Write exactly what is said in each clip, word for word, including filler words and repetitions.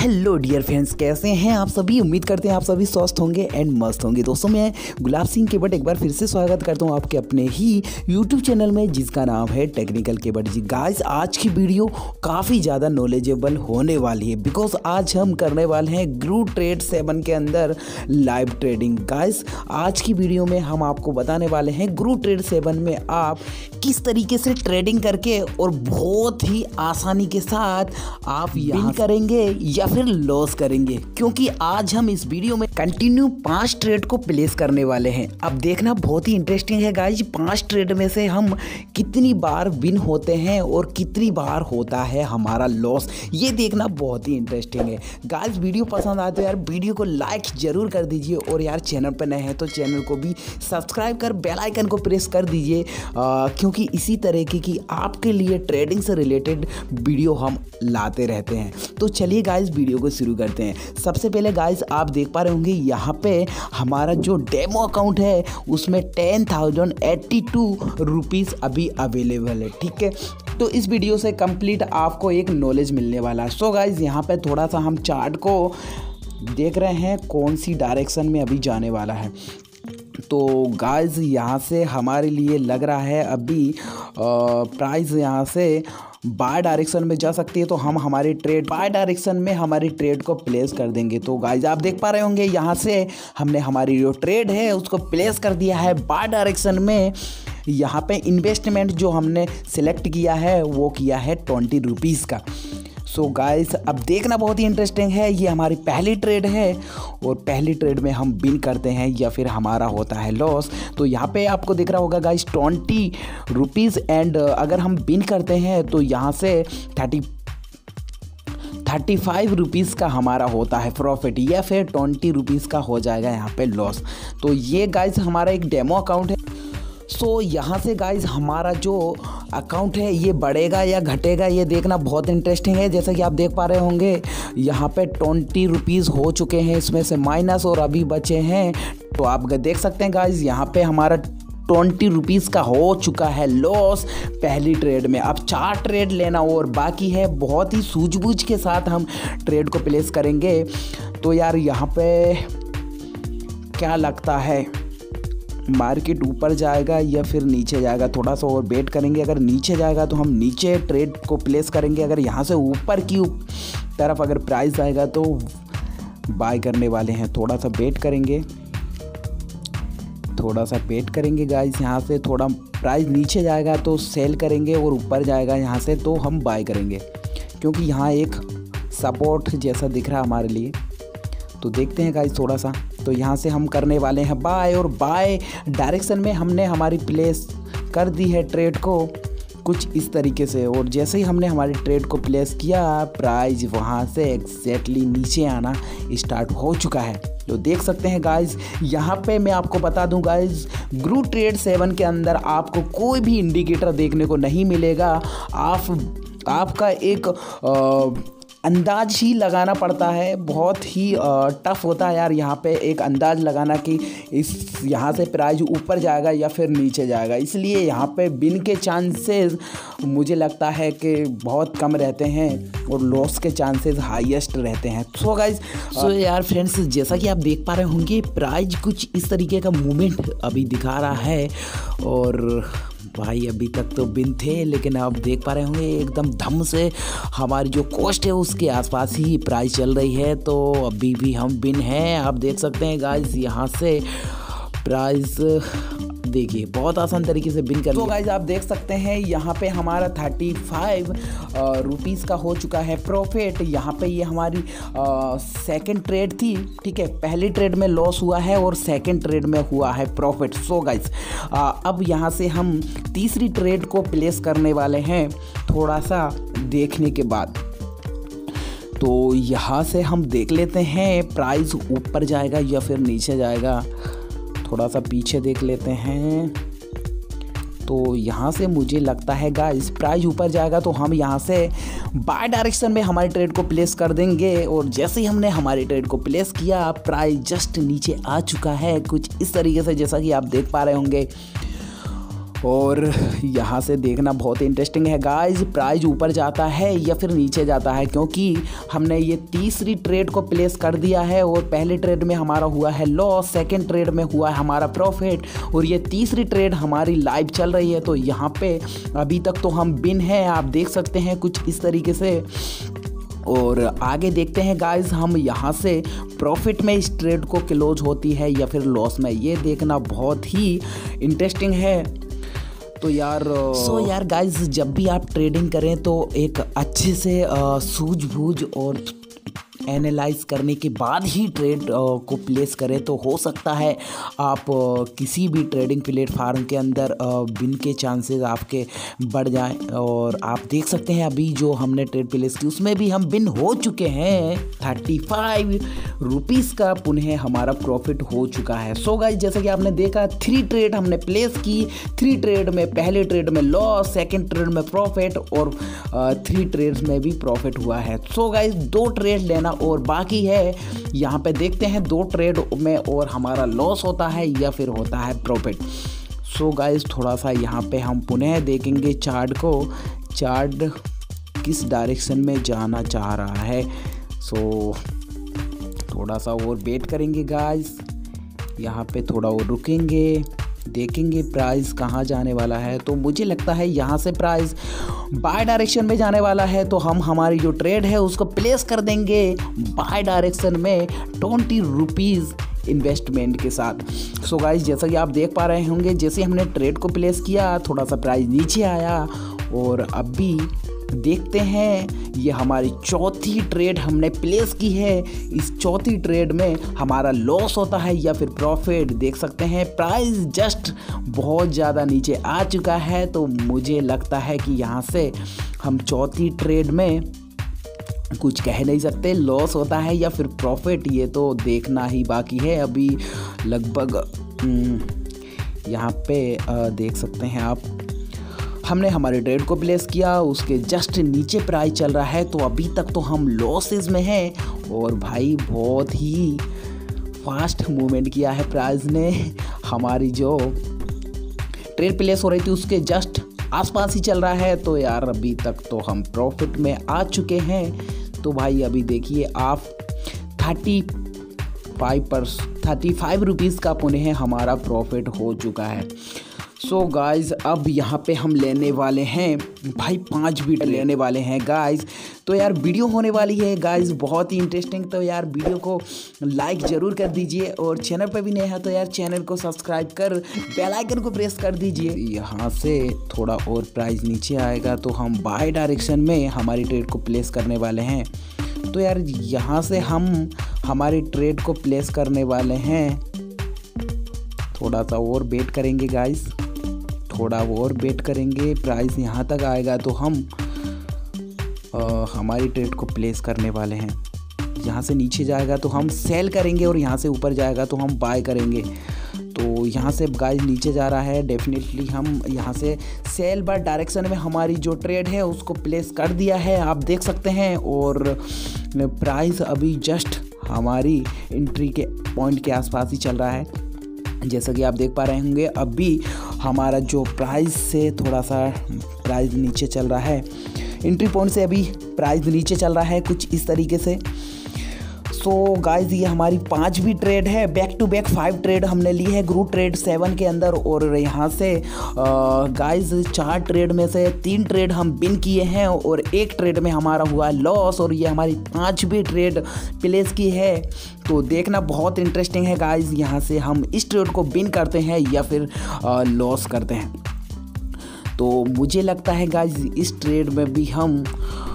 Hello dear friends, कैसे हैं आप सभी। उम्मीद करते हैं आप सभी स्वस्थ होंगे एंड मस्त होंगे। दोस्तों मैं गुलाब सिंह केवट एक बार फिर से स्वागत करता हूं आपके अपने ही यूट्यूब चैनल में जिसका नाम है टेक्निकल केवट जी। गाइस आज की वीडियो काफ़ी ज़्यादा नॉलेजेबल होने वाली है बिकॉज आज हम करने वाले हैं ग्रू ट्रेड सेवन के अंदर लाइव ट्रेडिंग। गाइस आज की वीडियो में हम आपको बताने वाले हैं ग्रू ट्रेड सेवन में आप किस तरीके से ट्रेडिंग करके और बहुत ही आसानी के साथ आप विन करेंगे या फिर लॉस करेंगे, क्योंकि आज हम इस वीडियो में कंटिन्यू पांच ट्रेड को प्लेस करने वाले हैं। अब देखना बहुत ही इंटरेस्टिंग है गाइस, पांच ट्रेड में से हम कितनी बार विन होते हैं और कितनी बार होता है हमारा लॉस, ये देखना बहुत ही इंटरेस्टिंग है। गाइस वीडियो पसंद आए तो यार वीडियो को लाइक जरूर कर दीजिए और यार चैनल पर नए हैं तो चैनल को भी सब्सक्राइब कर बेल आइकन को प्रेस कर दीजिए, क्योंकि इसी तरीके की आपके लिए ट्रेडिंग से रिलेटेड वीडियो हम लाते रहते हैं। तो चलिए गाइस वीडियो को शुरू करते हैं। सबसे पहले गाइस आप देख पा रहे होंगे यहाँ पे हमारा जो डेमो अकाउंट है उसमें ten thousand eighty two rupees अभी अवेलेबल है। ठीक है, तो इस वीडियो से कंप्लीट आपको एक नॉलेज मिलने वाला है। सो गाइस यहाँ पे थोड़ा सा हम चार्ट को देख रहे हैं कौन सी डायरेक्शन में अभी जाने वाला है। तो गाइस यहाँ से हमारे लिए लग रहा है अभी प्राइस यहाँ से बाय डायरेक्शन में जा सकती है, तो हम हमारी ट्रेड बाय डायरेक्शन में हमारी ट्रेड को प्लेस कर देंगे। तो गाइस आप देख पा रहे होंगे यहाँ से हमने हमारी जो ट्रेड है उसको प्लेस कर दिया है बाय डायरेक्शन में। यहाँ पे इन्वेस्टमेंट जो हमने सिलेक्ट किया है वो किया है ट्वेंटी रुपीज़ का। सो गाइस अब देखना बहुत ही इंटरेस्टिंग है, ये हमारी पहली ट्रेड है और पहली ट्रेड में हम विन करते हैं या फिर हमारा होता है लॉस। तो यहाँ पे आपको दिख रहा होगा गाइस ट्वेंटी रुपीज़ एंड अगर हम विन करते हैं तो यहाँ से थर्टी थर्टी फाइव रुपीज़ का हमारा होता है प्रॉफिट या फिर ट्वेंटी रुपीज़ का हो जाएगा यहाँ पे लॉस। तो ये गाइस हमारा एक डेमो अकाउंट है। सो so, यहाँ से गाइज हमारा जो अकाउंट है ये बढ़ेगा या घटेगा ये देखना बहुत इंटरेस्टिंग है। जैसा कि आप देख पा रहे होंगे यहाँ पे ट्वेंटी रुपीज़ हो चुके हैं, इसमें से माइनस और अभी बचे हैं। तो आप देख सकते हैं गाइज यहाँ पे हमारा ट्वेंटी रुपीज़ का हो चुका है लॉस पहली ट्रेड में। अब चार ट्रेड लेना और बाकी है, बहुत ही सूझबूझ के साथ हम ट्रेड को प्लेस करेंगे। तो यार यहाँ पे क्या लगता है मार्केट ऊपर जाएगा या फिर नीचे जाएगा, थोड़ा सा और वेट करेंगे। अगर नीचे जाएगा तो हम नीचे ट्रेड को प्लेस करेंगे, अगर यहाँ से ऊपर की तरफ अगर प्राइस आएगा तो बाय करने वाले हैं। थोड़ा सा वेट करेंगे थोड़ा सा वेट करेंगे गाइस। यहाँ से थोड़ा प्राइस नीचे जाएगा तो सेल करेंगे और ऊपर जाएगा यहाँ से तो हम बाय करेंगे, क्योंकि यहाँ एक सपोर्ट जैसा दिख रहा है हमारे लिए। तो देखते हैं गाइस थोड़ा सा, तो यहाँ से हम करने वाले हैं बाय और बाय डायरेक्शन में हमने हमारी प्लेस कर दी है ट्रेड को कुछ इस तरीके से। और जैसे ही हमने हमारी ट्रेड को प्लेस किया प्राइस वहाँ से एग्जैक्टली नीचे आना स्टार्ट हो चुका है। तो देख सकते हैं गाइस यहाँ पे मैं आपको बता दूं गाइस ग्रू ट्रेड सेवन के अंदर आपको कोई भी इंडिकेटर देखने को नहीं मिलेगा। आप आपका एक आ, अंदाज ही लगाना पड़ता है, बहुत ही टफ होता है यार यहाँ पे एक अंदाज लगाना कि इस यहाँ से प्राइस ऊपर जाएगा या फिर नीचे जाएगा। इसलिए यहाँ पे विन के चांसेस मुझे लगता है कि बहुत कम रहते हैं और लॉस के चांसेस हाईएस्ट रहते हैं। सो गाइस सो यार फ्रेंड्स जैसा कि आप देख पा रहे होंगे प्राइस कुछ इस तरीके का मूवमेंट अभी दिखा रहा है और भाई अभी तक तो बिन थे, लेकिन आप देख पा रहे होंगे एकदम धम से हमारी जो कॉस्ट है उसके आसपास ही प्राइस चल रही है। तो अभी भी हम बिन हैं, आप देख सकते हैं गाइस यहाँ से प्राइस देखिए बहुत आसान तरीके से बिन कर। तो गाइस आप देख सकते हैं यहाँ पे हमारा थर्टी फाइव रुपीज़ का हो चुका है प्रॉफिट। यहाँ पे ये हमारी सेकंड ट्रेड थी, ठीक है, पहली ट्रेड में लॉस हुआ है और सेकंड ट्रेड में हुआ है प्रॉफिट। सो गाइस अब यहाँ से हम तीसरी ट्रेड को प्लेस करने वाले हैं थोड़ा सा देखने के बाद। तो यहाँ से हम देख लेते हैं प्राइस ऊपर जाएगा या फिर नीचे जाएगा, थोड़ा सा पीछे देख लेते हैं। तो यहाँ से मुझे लगता है गाइस प्राइस ऊपर जाएगा तो हम यहाँ से बाय डायरेक्शन में हमारी ट्रेड को प्लेस कर देंगे। और जैसे ही हमने हमारी ट्रेड को प्लेस किया प्राइस जस्ट नीचे आ चुका है कुछ इस तरीके से, जैसा कि आप देख पा रहे होंगे। और यहाँ से देखना बहुत इंटरेस्टिंग है गाइस, प्राइस ऊपर जाता है या फिर नीचे जाता है, क्योंकि हमने ये तीसरी ट्रेड को प्लेस कर दिया है और पहले ट्रेड में हमारा हुआ है लॉस, सेकंड ट्रेड में हुआ है हमारा प्रॉफिट और ये तीसरी ट्रेड हमारी लाइव चल रही है। तो यहाँ पे अभी तक तो हम बिन हैं, आप देख सकते हैं कुछ इस तरीके से। और आगे देखते हैं गाइस हम यहाँ से प्रॉफिट में इस ट्रेड को क्लोज होती है या फिर लॉस में, ये देखना बहुत ही इंटरेस्टिंग है। तो यार सो so यार गाइस, जब भी आप ट्रेडिंग करें तो एक अच्छे से सूझबूझ और एनालाइज करने के बाद ही ट्रेड को प्लेस करें, तो हो सकता है आप किसी भी ट्रेडिंग प्लेटफार्म के अंदर विन के चांसेस आपके बढ़ जाएं। और आप देख सकते हैं अभी जो हमने ट्रेड प्लेस की उसमें भी हम विन हो चुके हैं, थर्टी फाइव रुपीज़ का पुनः हमारा प्रॉफिट हो चुका है। सो गाइस, जैसा कि आपने देखा थ्री ट्रेड हमने प्लेस की, थ्री ट्रेड में पहले ट्रेड में लॉस, सेकेंड ट्रेड में प्रॉफिट और थ्री ट्रेड्स में भी प्रॉफिट हुआ है। सो गाइस, दो ट्रेड लेना और बाकी है, यहाँ पे देखते हैं दो ट्रेड में और हमारा लॉस होता है या फिर होता है प्रॉफिट। सो गाइस, थोड़ा सा यहाँ पे हम पुनः देखेंगे चार्ट को, चार्ट किस डायरेक्शन में जाना चाह रहा है। सो थोड़ा सा और वेट करेंगे गाइस, यहाँ पे थोड़ा और रुकेंगे, देखेंगे प्राइस कहाँ जाने वाला है। तो मुझे लगता है यहाँ से प्राइस बाय डायरेक्शन में जाने वाला है, तो हम हमारी जो ट्रेड है उसको प्लेस कर देंगे बाय डायरेक्शन में ट्वेंटी रुपीज़ इन्वेस्टमेंट के साथ। सो गाइस, जैसा कि आप देख पा रहे होंगे, जैसे हमने ट्रेड को प्लेस किया थोड़ा सा प्राइस नीचे आया और अभी देखते हैं ये हमारी चौथी ट्रेड हमने प्लेस की है। इस चौथी ट्रेड में हमारा लॉस होता है या फिर प्रॉफिट, देख सकते हैं प्राइस जस्ट बहुत ज़्यादा नीचे आ चुका है। तो मुझे लगता है कि यहाँ से हम चौथी ट्रेड में कुछ कह नहीं सकते, लॉस होता है या फिर प्रॉफिट, ये तो देखना ही बाकी है। अभी लगभग यहाँ पे देख सकते हैं आप, हमने हमारे ट्रेड को प्लेस किया, उसके जस्ट नीचे प्राइस चल रहा है, तो अभी तक तो हम लॉसेस में हैं। और भाई बहुत ही फास्ट मूवमेंट किया है प्राइस ने, हमारी जो ट्रेड प्लेस हो रही थी उसके जस्ट आसपास ही चल रहा है। तो यार अभी तक तो हम प्रॉफिट में आ चुके हैं। तो भाई अभी देखिए आप थर्टी फाइव पर थर्टी फाइव रुपीज़ का पुनः हमारा प्रॉफिट हो चुका है। सो so गाइज़, अब यहाँ पे हम लेने वाले हैं भाई पाँच बीट लेने वाले हैं गाइज़। तो यार वीडियो होने वाली है गाइज़ बहुत ही इंटरेस्टिंग, तो यार वीडियो को लाइक ज़रूर कर दीजिए और चैनल पे भी नए हैं तो यार चैनल को सब्सक्राइब कर बेल आइकन को प्रेस कर दीजिए। यहाँ से थोड़ा और प्राइस नीचे आएगा तो हम बाय डायरेक्शन में हमारी ट्रेड को प्लेस करने वाले हैं। तो यार यहाँ से हम हमारी ट्रेड को प्लेस करने वाले हैं, थोड़ा सा और वेट करेंगे गाइज़, थोड़ा और वेट करेंगे, प्राइस यहाँ तक आएगा तो हम आ, हमारी ट्रेड को प्लेस करने वाले हैं। यहाँ से नीचे जाएगा तो हम सेल करेंगे और यहाँ से ऊपर जाएगा तो हम बाय करेंगे। तो यहाँ से गाइस नीचे जा रहा है, डेफिनेटली हम यहाँ से सेल बाय डायरेक्शन में हमारी जो ट्रेड है उसको प्लेस कर दिया है, आप देख सकते हैं। और प्राइस अभी जस्ट हमारी एंट्री के पॉइंट के आसपास ही चल रहा है, जैसा कि आप देख पा रहे होंगे। अभी हमारा जो प्राइस से थोड़ा सा प्राइस नीचे चल रहा है, एंट्री पॉइंट से अभी प्राइस नीचे चल रहा है कुछ इस तरीके से। सो so गाइस, ये हमारी पांचवी ट्रेड है, back to back five trade हमने ली है ग्रुप ट्रेड सेवन के अंदर। और यहाँ से गाइस चार ट्रेड में से तीन ट्रेड हम विन किए हैं और एक ट्रेड में हमारा हुआ लॉस, और ये हमारी पांचवी ट्रेड प्लेस की है। तो देखना बहुत इंटरेस्टिंग है गाइस, यहाँ से हम इस ट्रेड को विन करते हैं या फिर लॉस करते हैं। तो मुझे लगता है गाइस इस ट्रेड में भी हम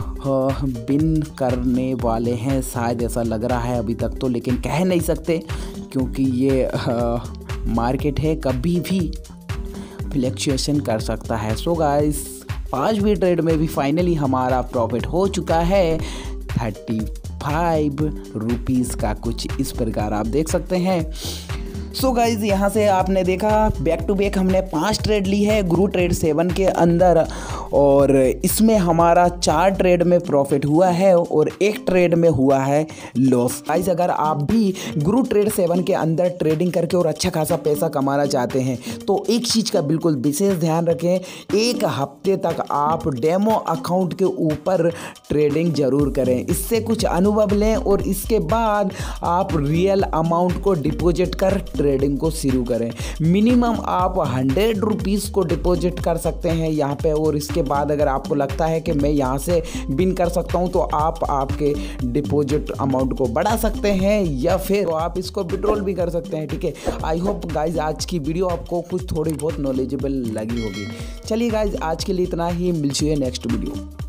विन करने वाले हैं, शायद ऐसा लग रहा है अभी तक तो, लेकिन कह नहीं सकते क्योंकि ये आ, मार्केट है, कभी भी फ्लक्चुएशन कर सकता है। सो गाइस, पांचवी ट्रेड में भी फाइनली हमारा प्रॉफिट हो चुका है थर्टी फाइव रुपीज़ का, कुछ इस प्रकार आप देख सकते हैं। सो गाइज यहाँ से आपने देखा बैक टू बैक हमने पांच ट्रेड ली है गुरु ट्रेड सेवन के अंदर, और इसमें हमारा चार ट्रेड में प्रॉफिट हुआ है और एक ट्रेड में हुआ है लॉस। गाइज अगर आप भी गुरु ट्रेड सेवन के अंदर ट्रेडिंग करके और अच्छा खासा पैसा कमाना चाहते हैं तो एक चीज़ का बिल्कुल विशेष ध्यान रखें, एक हफ्ते तक आप डेमो अकाउंट के ऊपर ट्रेडिंग जरूर करें, इससे कुछ अनुभव लें और इसके बाद आप रियल अमाउंट को डिपॉजिट कर ट्रेडिंग को शुरू करें। मिनिमम आप हंड्रेड रुपीज़ को डिपॉजिट कर सकते हैं यहाँ पे, और इसके बाद अगर आपको लगता है कि मैं यहाँ से विन कर सकता हूँ तो आप आपके डिपॉजिट अमाउंट को बढ़ा सकते हैं या फिर तो आप इसको विड्रॉल भी कर सकते हैं। ठीक है, आई होप गाइज आज की वीडियो आपको कुछ थोड़ी बहुत नॉलेजेबल लगी होगी। चलिए गाइज आज के लिए इतना ही, मिलती है नेक्स्ट वीडियो।